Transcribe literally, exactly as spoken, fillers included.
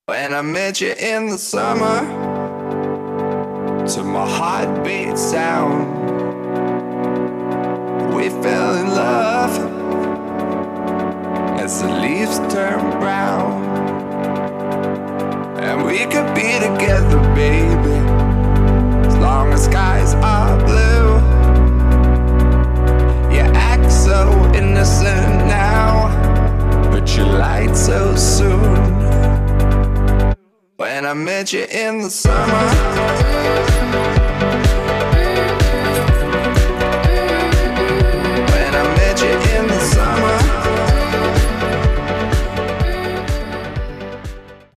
When I met you in the summer, to my heartbeat sound, we fell in love as the leaves turn brown. And we could be together, baby, as long as skies are blue. You act so innocent now, but you lied so soon. When I met you in the summer,